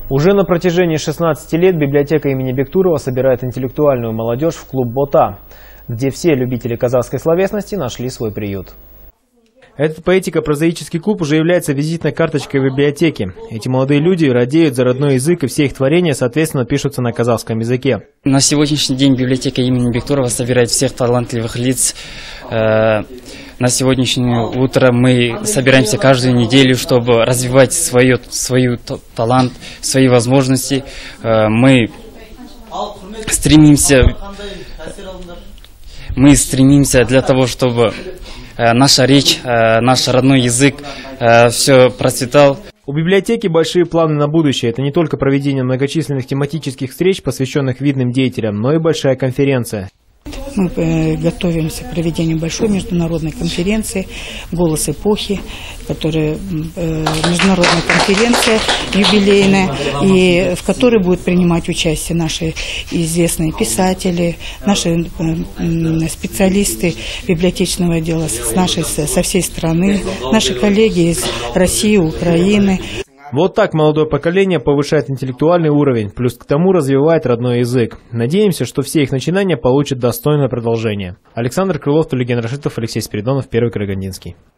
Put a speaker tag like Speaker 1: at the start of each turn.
Speaker 1: Уже на протяжении 16 лет библиотека имени Бектурова собирает интеллектуальную молодежь в клуб «Бота», где все любители казахской словесности нашли свой приют. Этот поэтико-прозаический клуб уже является визитной карточкой библиотеки. Эти молодые люди радеют за родной язык, и все их творения, соответственно, пишутся на казахском языке.
Speaker 2: На сегодняшний день библиотека имени Бектурова собирает всех талантливых лиц. На сегодняшнее утро мы собираемся каждую неделю, чтобы развивать свой талант, свои возможности. Мы стремимся для того, чтобы наша речь, наш родной язык все процветал.
Speaker 1: У библиотеки большие планы на будущее. Это не только проведение многочисленных тематических встреч, посвященных видным деятелям, но и большая конференция.
Speaker 3: Мы готовимся к проведению большой международной конференции «Голос эпохи», которая международная конференция юбилейная, и в которой будут принимать участие наши известные писатели, наши специалисты библиотечного дела со всей страны, наши коллеги из России, Украины.
Speaker 1: Вот так молодое поколение повышает интеллектуальный уровень, плюс к тому развивает родной язык. Надеемся, что все их начинания получат достойное продолжение. Александр Крылов, Тулиген Рашитов, Алексей Спиридонов, Первый Карагандинский.